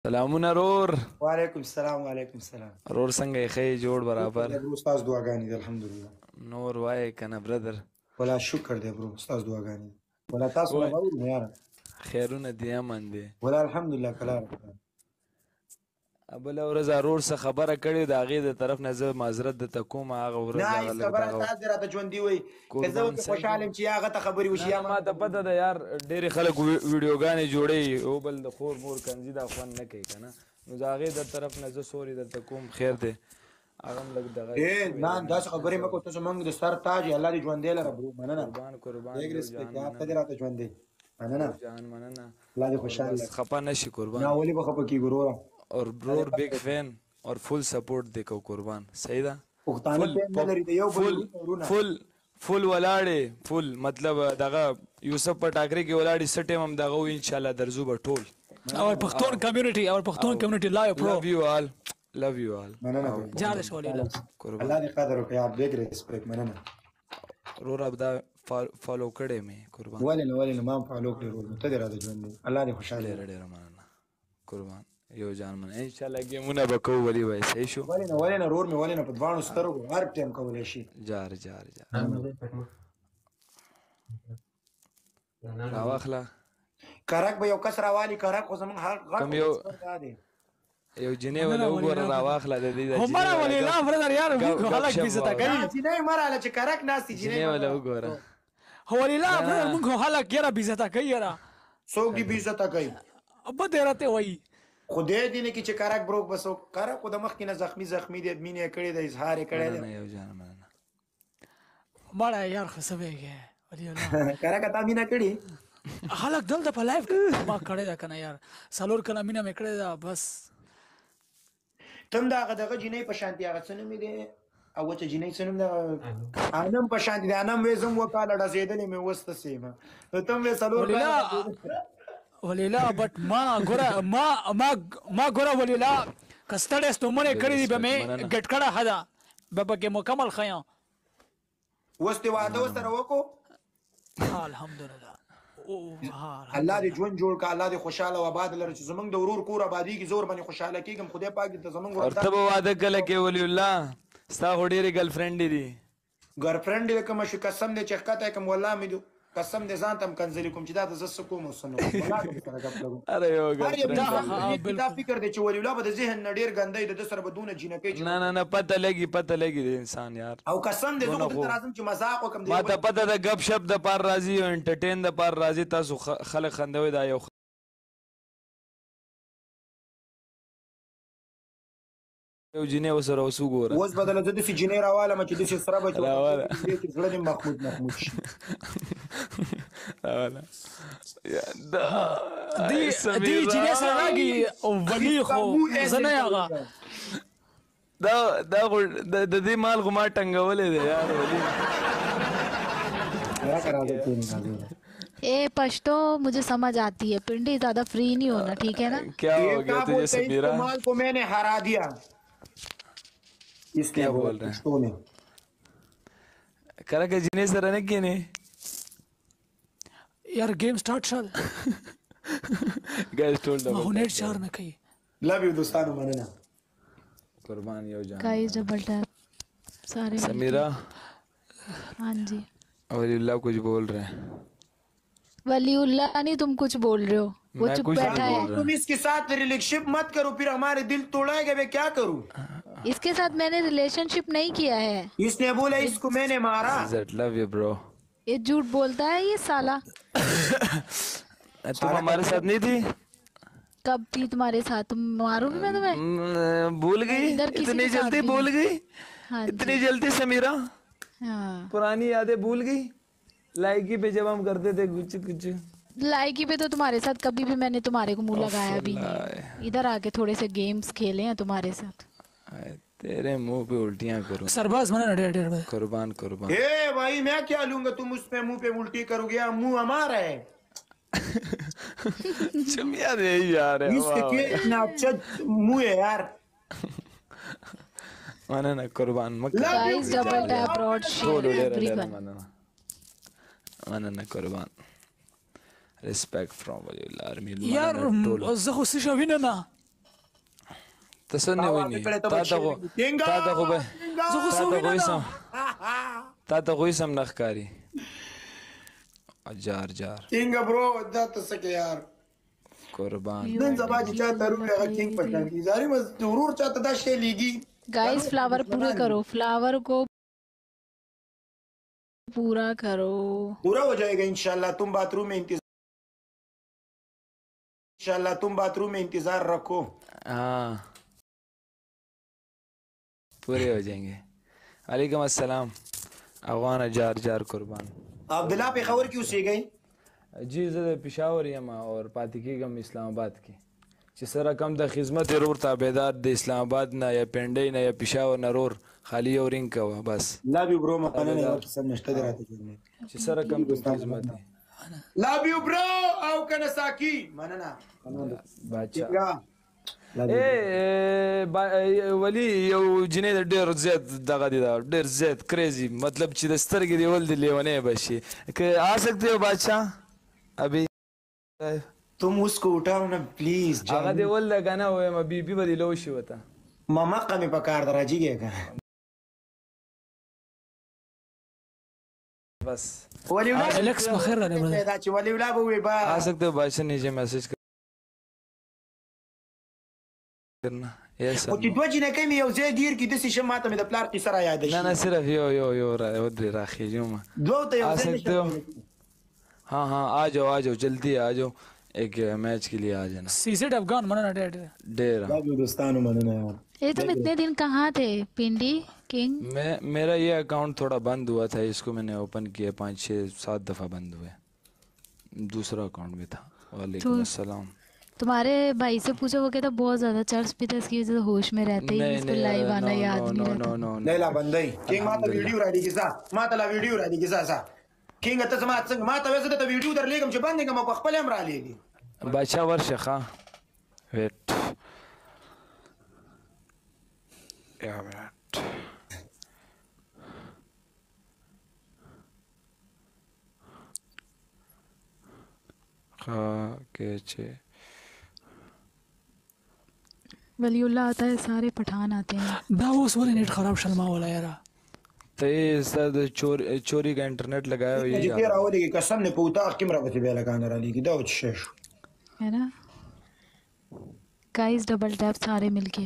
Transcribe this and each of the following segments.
سلامونه رور. وعلیکم السلام وعلیکم السلام. رور څنګه یې؟ ښه یې؟ جوړ برابر؟ شکر دی برو، ستاسو دعاګانې دي الحمدلله. نور وایې که نه برادر؟ ولا شکر دی برو، ستاسو دعاګانې دي. ولا تاسو نه غواړو نه یاره. خیرونه دي، امن دی؟ ولا الحمدلله کلاره. بله ورځ رور څه خبره کړې د هغې د طرف نه زه معذرت درته کوم. هغه ورځ نه هغه هېڅ لږ خبره دغه تاسو راته ژوندي وایي که زه ورته خوشحاله یم چې هغه ته خبرې وشي. نه ما ته پته ده یار، ډېرې خلک ویډیوګانې جوړوي یو بل د خور مور کنځي دا خوند نه کوي که نه، نو د هغې د طرف نه زه سوري درته کوم. خیر دی هغه هم لږ دغه نه داسې خبرې مه کوه، ته زموږ د سر تاج یې، الله دې ژوندی لره برو. مننه قربان قربان بیګ رسپیکټ یار، ته دې راته ژوندی. مننه جان مننه. الله دې خوشحاله لره. خفه نه شي قربان. نه ولې به خفه کېږو وروره. اور برور بیگ فین اور فل سپورٹ دیکھو قربان. صحیح ده؟ پښتانه پین نه لري د یو بل ورونه. فل ولاړې فل مطلب دغه یوسف په ټاکرې کې ولاړې څه ټایم هم دغه ان شاء الله درځو به ټول. Our Pakhtun community live bro. love you all. مننه جارش ولیلا. الله دې قدر وکړي یار، بیګ رسپیکټ. مننه رور اب دا فالو کړې مې قربان. ولې نه ما هم فالو کړې ورو، ته دې راته ژوندی. الله دې خوشحاله ډېره ډېره مننه قربان. یو جان مننه. ان شاء الله ګیمونه به کوو ولي وای صحیح شو. ولې نه رور مې ولې نه په دواړو سترګو هر ټایم کولی شي. جار راواخله. کرک به یو کس راوالي، کرک خو زموږ هر کوم یو جنې ولا وګوره راواخله د دې همara ولیلا برادر یار خلک بیزته کوي. جنې مراله چې کرک ناستي جنې ولا وګوره ولیلا برادر موږ خلک یاره بیزته کوي یاره. څوک دې بیزته کوي؟ ابا دې راته وایي خدای دې نه کې چې کرک بروک بسو. کرک خو د مخکې نه زخمي دی، مینې کړې ده، اظهار یې کړی نه یو جان مننه مړه یار خسبېږي ولیلا. کرک تا مینه کړې؟ خلک دلته په لایف ما کړی ده کنه یار، څلور کله مینه مې کړې ده بس. تم دا دغه جنې په شانتي هغه څه نومې دی او چې جنې څه نوم ده انم په شانتي دی. انم وې زم وکاله ډزېدلې مې وسته سیمه نو تم وې څلور ولیلا بټ ما ګوره ولیلا کستړې ستومنې کړې دي به مې ګټ کړه هدا به پکې مکمل خیا وسته واده وسره وکړو. الحمدلله الله دې ژوند جوړ کا، الله دې خوشاله و آباد لره چې زمونږ د ورور کور آبادي کې زور باندې خوشاله کېږم. خدای پاک دې زمونږ ورته به واده کله کې ولی الله ستا خو ډېرې ګرل فرینډ دي. ګرل فرینډ دې کوم شي قسم دې چې ښکته کوم والله مې قسم دې ځان تم کنځلې کوم چې دا د زس کوم وسنو والله سره غپ لګو. اره یو ګرل دا فکر دې چې ولی الله به د ذهن نه ډېر ګندې د سره بدونه جنکې. نه پته لګي د انسان یار. او قسم دې زه ته راځم چې مزاق وکم. ما ته پته ده غپ شپ د پار راځي او انټرټین د پار راځي. تاسو خلک خندوي دا یو جنې وسره اوس وګوره. اوس بدله زه داسې جنې راوالم چې داسې سره به چې زړه دې محمود شي. دی جنې سره راګي او ولی خو زه نه هغه دا د دې مال خو ما ټنګولی دی یار ولی. ए पश्तो मुझे समझ आती है, पिंडी ज्यादा फ्री नहीं होना, ठीक है ना? क्या हो गया तुझे समीरा? माल को मैंने हरा दिया. क्या बोल रहे हैं? करा के जीने से रहने की नहीं यार गेम स्टार्ट चल. गाइस टोल्ड मैं नेट चार में कही लव यू दोस्तों मनना कुर्बान यो जान. गाइस डबल टैप सारे समीरा. हाँ जी वलीउल्लाह कुछ बोल रहे हैं. वलीउल्लाह नहीं, तुम कुछ बोल रहे हो, वो चुप बैठा है. तुम इसके साथ रिलेशनशिप मत करो, फिर हमारे दिल तोड़ाएगा. मैं क्या करूं? इसके साथ मैंने रिलेशनशिप नहीं किया है. इसने बोला इसको मैंने मारा. Love you bro. ये झूठ बोलता है ये साला. तुम हमारे साथ नहीं थी? कब थी तुम्हारे साथ? तुम मारूंगी मैं तुम्हें. भूल गई इतनी जल्दी? भूल गई इतनी जल्दी समीरा? हाँ पुरानी यादें भूल गई. लाइकी पे जब हम करते थे कुछ लाइकी पे तो तुम्हारे साथ कभी भी मैंने तुम्हारे को मुंह लगाया भी नहीं. इधर आके थोड़े से गेम्स खेले हैं तुम्हारे साथ. तेरे मुंह पे उल्टियां करूं सरबाज मना डेढ़ कुर्बान. ए भाई मैं क्या लूंगा, तुम उस पे मुंह पे उल्टी करोगे? मुंह हमारा है. चुमिया दे यार. इसके इतना अच्छा मुंह है यार. माना ना कुर्बान मत. गाइस डबल टैप रॉड शेयर एवरीवन. माना ना कुर्बान. Respect from Waliullah army. यार زه خو څه شوینه نه تسنه ویني تا ته خو به تا ته خو سم نخکاری جار جار کینګ برو دا ته سکه یار قربان نن سبا چې چا ترو هغه کینګ پټان کی زاري مز ضرور چاته دا شی لیږي गाइस फ्लावर पूरे करो, फ्लावर को पूरा करो. पूरा हो जाएगा इंशाल्लाह. तुम बाथरूम में इंतजार रखो. हाँ पूरे हो जाएंगे. वालेकुम अस्सलाम अवाना जार जार कुर्बान. अब्दुल्ला पे खबर क्यों से गई जी زه پېښور یم او پاتې کېږم اسلام آباد کې چې سره کم د خدمت رور تابعدار د اسلام آباد نه یا پنډۍ نه یا پېښور نه رور خالی یو رینګ کوه بس لا بي برو مقننه یو قسم نشته دراته چې سره کم د خدمت لا بي برو او کنه ساکی مننه بادشاہ ولی یو جنې ډېر زیات دغه دی ډېر زیات کریزی مطلب چې د سترګې دی ول دی لیونی بشي که آ سکتے ہو بادشاہ ابھی तुम उसको उठाओ ना प्लीज. هغه دی ول لګنه وایم بي بي بدی لو شي وته ماما قمه پکار دراجیږي کنه بس ولی ولا الکس بخیر را نه دا چې ولی ولا به وي با آ سکتے ہو بادشاہ نیچے میسج کرنا یس او چې دوه جنې کوي یو ځای دیر کې د څه شماته مې د پلار کې سره یاد شي نه نه صرف یو راخیجوم دوه ته یو آ ځای سکتے ہو हाँ हाँ आ जाओ जल्दी आ जाओ एक मैच के लिए आ जाना. सीसेट अफगान मना डेरा दोस्तानों मनना यार. ये तुम इतने दिन कहाँ थे पिंडी किंग? मेरा ये अकाउंट थोड़ा बंद हुआ था, इसको मैंने ओपन किया 5-6-7 दफ़ा बंद हुए. दूसरा अकाउंट भी था. वालेकुम अस्सलाम. तुम्हारे भाई से पूछो, वो कहता बहुत ज्यादा चर्च पीता, इसकी वजह से होश में रहते ही इसको लाइव आना याद नहीं रहता. लैला बंदई किंग माता वीडियो राडी किसा माता ला वीडियो राडी किसा सा किंग ته سمات څنګه ما ته وځه ته ویډیو درلېږم چې باندې کوم په خپل امر علي بادشاہ ورشخه ویټ یا ویټ خا کې چې वली उल्लाह आता है, सारे पठान आते हैं. دا اوس ولې नेट خراب شلما ولا یاره ته سد چوری کا انټرنیټ لگایا ہوئی ہے یہ راولې کې قسم نه پوتا کیمرا به به لگانا را لګي دا وڅ شش है ना गाइस. डबल टैप सारे मिलके.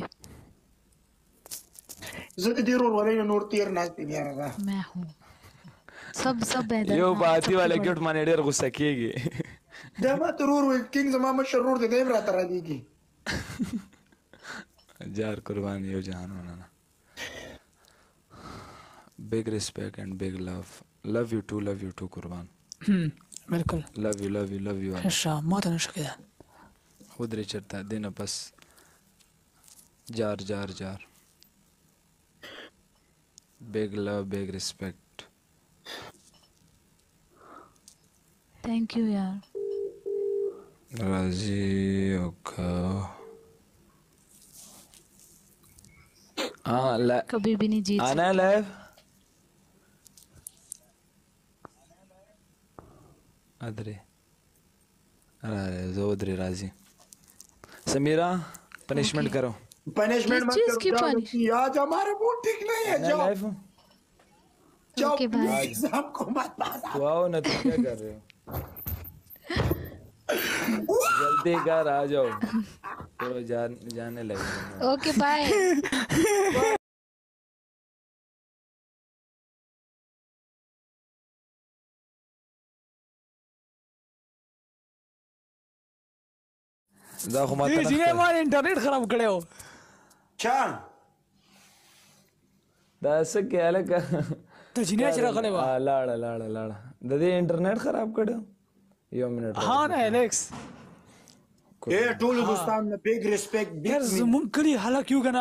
زه دې ورور ولې نور تیر نه ستې بیا را मैं हूँ सब बेहतर. یو باتی والا ګټ باندې ډېر غوسه کیږي دا ما ترور ول کینګ زما مشرور دې دیم را تر دیږي جار قربان یو جهان ونانا. Big respect and big love. Love you too قربان. بالکل. Love you. ايش ما تنشك كده. خود ريچرتا دینا بس جار. Big love, big respect. Thank you यार. राजी ओका. हाँ ला कभी भी नहीं जीत आना लाइव. अरे जोदरी राजी. समीरा पनिशमेंट करो. पनिशमेंट मत करो आज हमारा मूड ठीक नहीं है. जाओ ओके बाय. एग्जाम को मत बाधा. वाओ ना तुम क्या कर रहे हो? जल्दी कर आ जाओ. चलो जाने लगे. Okay bye. دا خو ماته دې جنې ما انټرنیټ خراب کړو. چا دا سکه الکه ته جنې چې راغلی و لاړه د دې انټرنیټ خراب کړو. یو منټ. ها نه الکس اے ټول دوستان نه بیگ ریسپیکټ یار زمون کړي حالا کیو کنه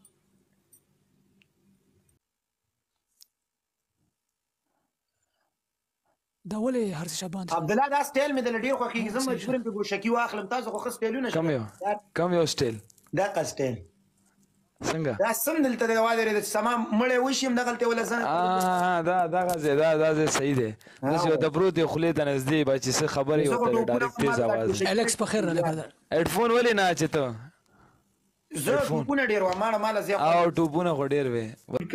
دا ولې هر څه شبان. عبد الله دا سټایل مې د لډیر خو کېږي زما مجبورم په ګوشکی واخلم. تاسو خو خص سټایلونه کم یو سټایل دا کا سټایل څنګه دا سم دلته د واده د سما مړې وشم دغلته ولا زنه دا غزه صحیح دی. نو د پروت خولې ته نږدې با چې څه خبرې وته ډایرکټ تیز आवाज. الکس په خیر راغلی. هډفون ولې نه اچته زه ټوپونه ډیر و مال زیات او ټوپونه خو ډیر وې.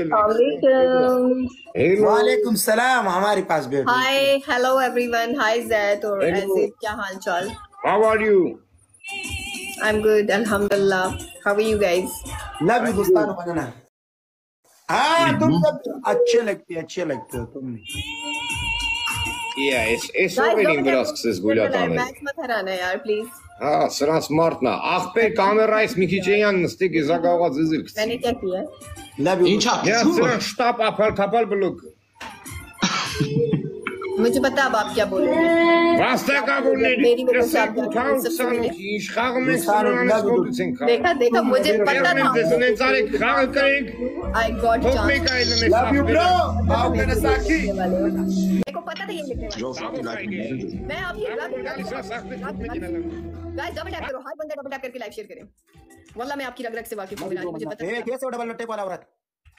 وعلیکم السلام. हमारे पास बैठो. Hi, hello everyone. Hi Zaid or Azid. क्या हाल चाल? How are you? I'm good, alhamdulillah. How are you guys? Love you दोस्तानो बनाना. हाँ तुम सब अच्छे लगते हो तुम. Yeah, it's Slovenian Graskses Gulyatane. Match मत हराना यार, please. हाँ, сразу смартно. Ах, पे камера из Михичеян, стики заговор зизик. मैंने क्या किया? Love you. Я сразу штаб апал блок. मुझे पता अब आप क्या बोलोगे. Раста как он не. मेरी वजह से आप देखा मुझे पता था. I got chance. Love you bro. आओ मेरे साथी. मेरे को पता था ये लिखने वाला. मैं आपकी गाइस डबल टैप करो. हर बंदा डबल टैप करके लाइव शेयर करें. वल्लाह मैं आपकी रग से वाकिफ हूं. मुझे पता है. कैसे डबल लट्टे वाला औरत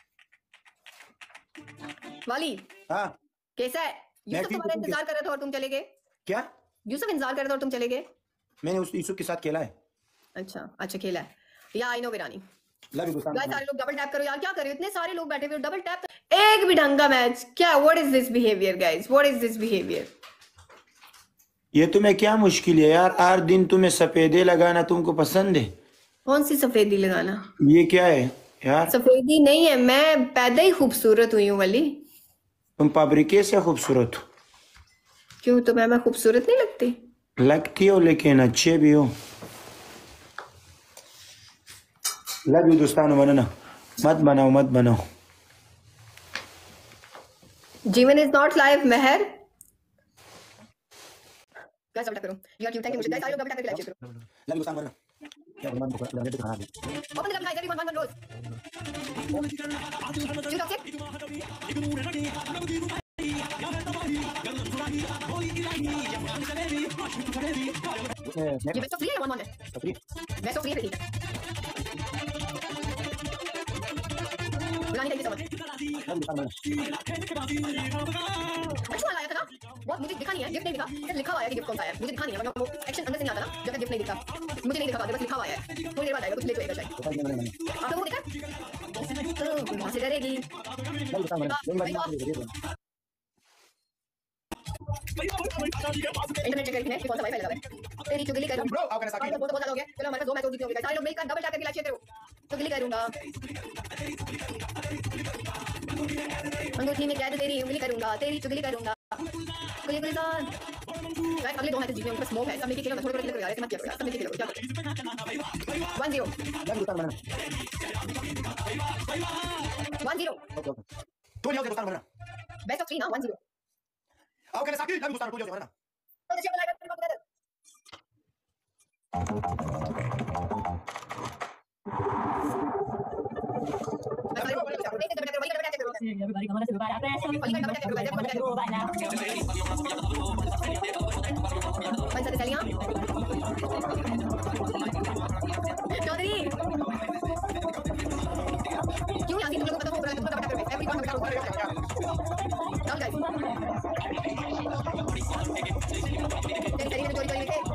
वाली. हाँ कैसा है? यूसुफ तुम्हारा इंतजार कर रहा था और तुम चले गए. क्या? यूसुफ इंतजार कर रहा था और तुम चले गए. मैंने उस यूसुफ के साथ खेला है. अच्छा खेला है. या आई नो वीरानी. लव यू दोस्तों. गाइस सारे लोग डबल टैप करो यार. क्या कर रहे हो? इतने सारे लोग बैठे हुए डबल टैप. एक भी ढंग का मैच. क्या? What is this behaviour guys? What is this behaviour? ये तुम्हें क्या मुश्किल है यार? हर दिन तुम्हें सफेदे लगाना तुमको पसंद है? कौन सी सफेदी लगाना? ये क्या है यार? सफेदी नहीं है. मैं पैदा ही खूबसूरत हुई हूँ वली. तुम पाबरिके से खूबसूरत हो. क्यों? तो मैं खूबसूरत नहीं लगती? लगती हो लेकिन अच्छे भी हो. लव यू दोस्तानो बनाना. मत बनाओ. जीवन इज नॉट लाइव. महर गाइस डबल टैप करो. You are cute. Thank you. Guys सारे लोग डबल टैप करके लाइव शेयर करो. लव यू दोस्तानो बनाना. क्या भगवान को लगे तो खराब है. ओपन द गाइस एवरीवन 1 रोज. चुप चुप. ये बेस्ट ऑफ 3 है 1-1 है. बेस्ट ऑफ 3 है. बुलाने चाहिए समझ. अच्छा आया था ना. बहुत मुझे दिखा नहीं है. गिफ्ट नहीं दिखा. सिर्फ लिखा हुआ है कि गिफ्ट कौन सा है. मुझे दिखा नहीं है. मतलब वो एक्शन अंदर से नहीं आता ना जब तक गिफ्ट नहीं दिखा. मुझे नहीं दिखा. बस लिखा हुआ है. थोड़ी देर बाद आएगा. कुछ लेट होएगा शायद. आप लोगों को दिखा? कहां से करेगी? इंटरनेट चेक करके कौन सा वाईफाई लगा है. तेरी चुगली करूं. ब्रो आओ मेरे साथ. बहुत ज्यादा हो गया. चलो हमारे पास 2 मैच और जीते होंगे. सारे लोग मिलकर डबल टैप करके लाइव शेयर करो. चुगली करूंगा. अंगूठी में कैद तेरी उंगली करूंगा. तेरी चुगली करूंगा. गुली जान. गाइस अगले 2 मैच जीतने होंगे. समोक है. सब मिलके खेलो. थोड़े खेलो यार. ऐसे मत किया करो. सब मिलके खेलो. 1-0. 1-0. तो जाओ दोस्तानो बनाना. बेस्ट ऑफ 3 ना. 1-0. आओ मेरे साथ. लव यू दोस्तानो. तो जाओ बनाना. चौधरी क्यों यहाँ तुम लोगों को पता हो रहा है. तुम लोग बता करो. एवरीवन बता करो. चल गाइस. तेरी तेरी चोरी चोरी लेके.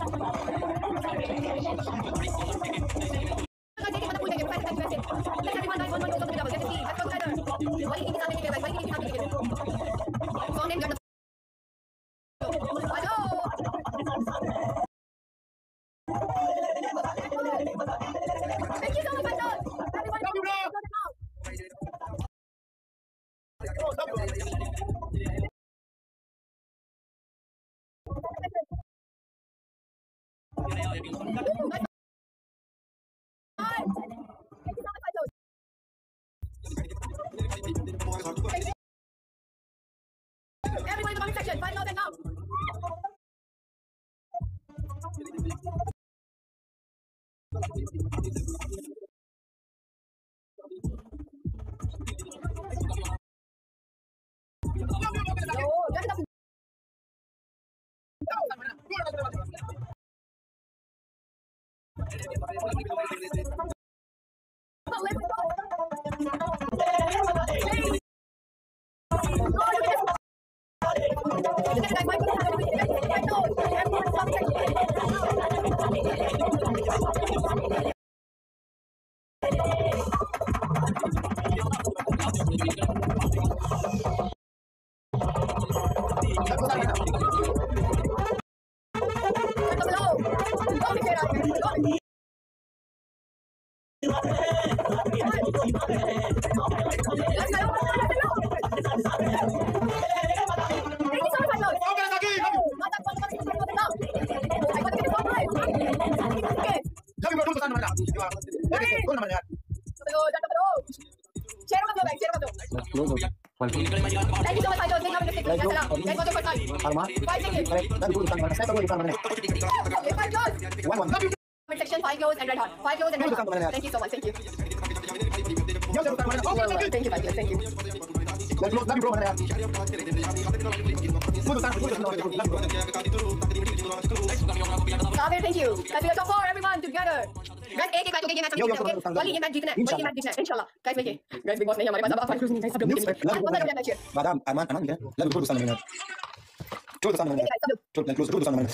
Everyone in the comment section, 5,000 now. Section 5 close and red heart. 5 close and red heart. Thank you so much. Thank you. Thank you, thank you. Sabir, thank you. Let's be a top 4, everyone, together. Guys, एक match game match वाली ये मैच जीतना है, वाली ये मैच जीतना है इंशाल्लाह. गाइस देखिए, गाइस बिग बॉस नहीं हमारे पास अब 5 क्लोज नहीं गाइस, सब लोग मिलेंगे. बादाम अमान क्या लव गुड सामने चल सामने चल क्लोज गुड सामने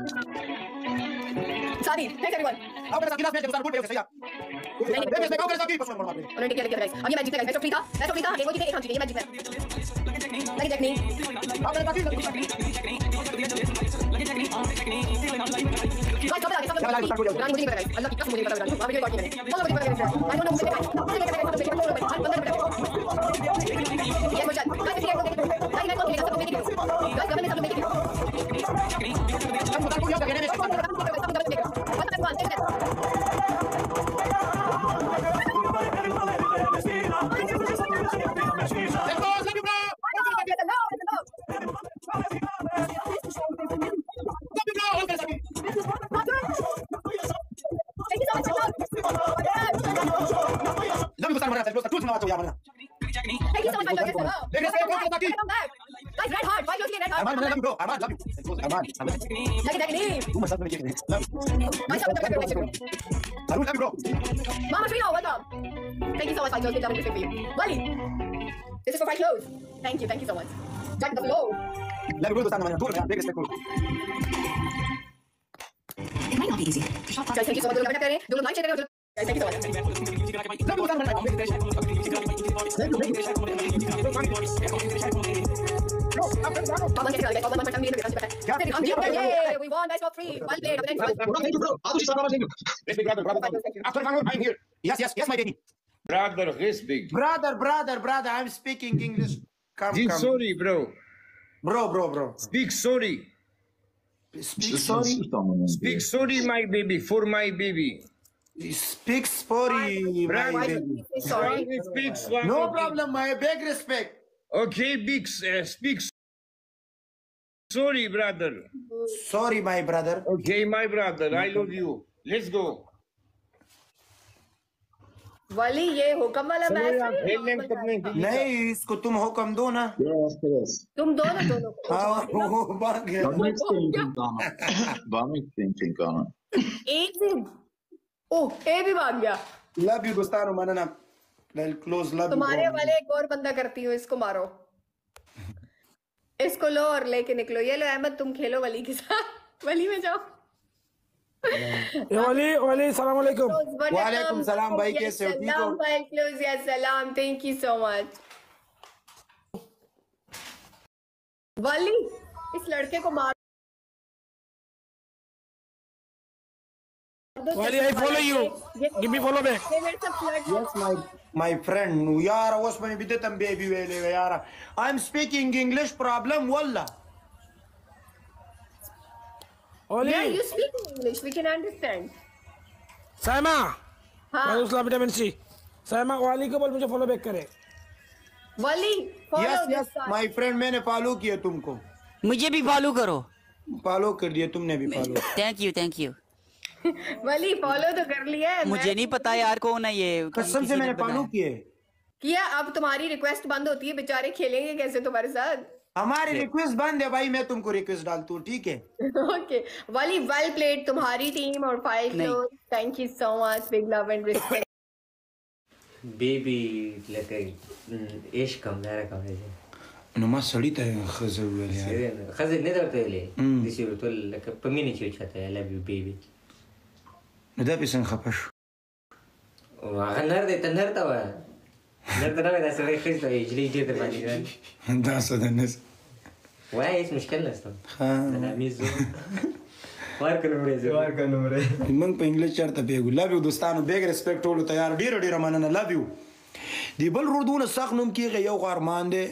Sabi, thanks everyone. अब मेरा लास्ट मैच के साथ बोल पे सही है. मैं कहो कर सकती हूं पसंद मार उन्होंने टिक किया गाइस. अब ये मैच जीतना है. बेस्ट ऑफ 3 था. बेस्ट ऑफ 3 था. एक वो जीते एक हम जीते. ये मैच जीतना है. लगे जैक नहीं. अब मेरा साथी गाइस सब आगे रानी मुझे नहीं पता गाइस. अल्लाह की कसम मुझे नहीं पता रानी. आप वीडियो रिकॉर्ड नहीं है. बोलो मुझे पता है. आई डोंट नो मुझे पता है. ये मुझे गाइस ये गाइस सब मेरे गाइस गवर्नमेंट सब मेरे हम बता को याद करने में Mama Shrino, welcome. Thank you so much, Five Close. Good job for you. Wally, this is for Five Close. Thank you so much. Jack the flow. لا بقول بس انا دور بيج ريسبكت It might not be easy. Guys, thank you so much. दोनों करें, दोनों like share करें. Guys, thank you so much. لا بقول انا Yay, we won. Nice for free. One plate. Thank you, bro. Respect, brother. After I'm here. Yes, my baby. Brother, respect. Brother, I'm speaking English. Come. Sorry, bro. Bro. Speak sorry. Speak sorry. Speak sorry, my baby, for my baby. Speak sorry, my baby. Sorry. Speak No problem, my big respect. Okay, big, speak sorry, brother. Sorry, my brother. Okay, my brother, I love you. Let's go. वाली ये हुक्म वाला मैच नहीं इसको तुम हुक्म दो ना. तुम दो ना दोनों को. हाँ वो भाग गया. एक भी ओह ए भी भाग गया. Love you Gustavo Manana. Well close love you. तुम्हारे वाले एक और बंदा करती हूँ. इसको मारो. इसको लो और लेके निकलो. ये लो अहमद तुम खेलो वली के साथ. वली में जाओ. वाली सलाम अलैकुम. वालेकुम सलाम भाई कैसे हो? ठीक हो? भाई क्लोज या सलाम. Thank you so much. वाली इस लड़के को मार. Wally, I follow you. Give me follow back. Yes, my friend. यार वश में भी देता baby वेले यार. I'm speaking English problem वल्ला. Wally. Yeah, you speak English. We can understand. Saima. हाँ. मैं उसला विटामिन सी. साइमा वाली को बोल मुझे follow back करे. वाली follow Yes, my friend मैंने follow किया तुमको. मुझे भी फॉलो करो. follow कर दिया तुमने भी follow. Thank you. वाली फॉलो तो कर लिया है. मुझे नहीं पता यार कौन है ये. कसम से मैंने follow किया. अब तुम्हारी रिक्वेस्ट बंद होती है. बेचारे खेलेंगे कैसे तुम्हारे साथ. हमारी रिक्वेस्ट बंद है भाई. मैं तुमको रिक्वेस्ट डालता हूँ ठीक है. ओके वाली वेल प्लेड. तुम्हारी टीम और 5 close. Thank you so much. Big love and respect. Baby لك ايش كم لا كم هذه انه ما صليت خزر ولا خزر نقدر تقولي دي شيء بتقول لك بمين شيء شتى لا بيبي ده بيسن خبش وغنر ده تنهر توا درته نه دا سړی ښځې ته هجري ډېر در باندې ګران دا څه ده نه وایه هېڅ مشکل نشته ها د نامیز زو ورکړه نمرې موږ په انګلیش چرته پیګو لو یو دوستانو بیگ ریسپیکټ ټولو ته یار ډېره مننه لو یو دی بل ورور دونه سخت نوم کېږي یو خو ارمان دی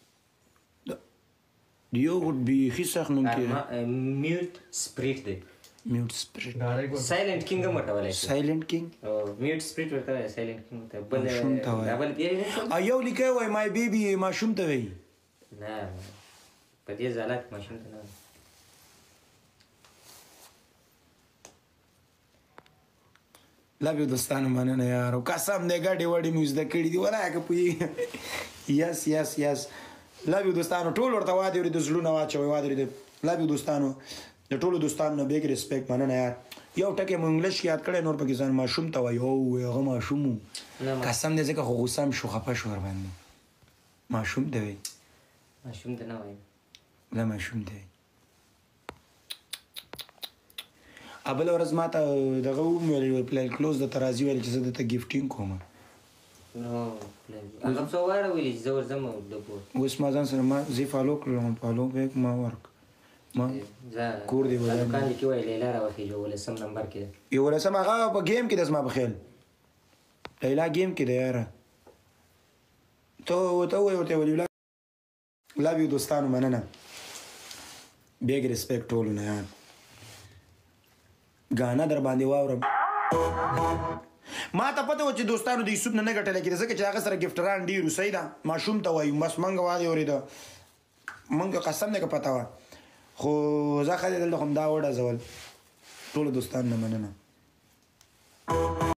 یو بیخي سخت نوم کېږي میوټ سپریټ دی میوټ سپریټ سایلنټ کینګ هم ورته ویلی شي سایلنټ کینګ میوټ سپریټ ورته وایي سایلنټ کینګ ورته بل ماشوم ته وایي. دا بل پیژنې شو یو لیکي وای مای بیبي ماشوم ته وایي نه په دې ځالات ماشوم ته نه لو یو دوستانو مننه یار او قسم دې ګاډي وړي مې زده کړي دي ولا که پوي یس یس یس لو یو دوستانو ټول ورته واده ورې د زړونو واچوي واده ورې لو یو دوستانو د ټولو دوستانو بیگ ریسپیکټ مننه یار یو ټکی مې انګلیش کې یاد کړی نور پکې ځان ماشوم ته وایي او هغه ماشوم و قسم دې ځکه خو غوسه هم شو خفه شو ورباندې ماشوم ته وایي ماشوم ته نه وایي لا ماشوم ته ابل ورځ ماته دغه ویل پلان کلوز د ترازی ویل چې زه دته ګیفټینګ کوم نو هغه څو واره ویلي چې زه ورځم او د پور اوس ما ځان سره ما زی فالو کړم فالو بیک ما ورک ما کور دی ولا دکان کې وای لیلا راوخی جو ولسم نمبر کې یو ولسم هغه په گیم کې د اسما په خیال لیلا گیم کې دی یار ته ورته ویل لا یو دوستانو مننه بیگ ریسپیکټ ټولو نه یار غانا در باندې واورم ما ته پته و چې دوستانو د یوسف نه ګټل کېږي ځکه چې هغه سره ګفټران ډیر وسیدا ماشوم ته وایي بس منګه وادي اورید منګه قسم نه پتا و خو زه خالي دلته هم دا وړه زول ټول دوستان نه مننه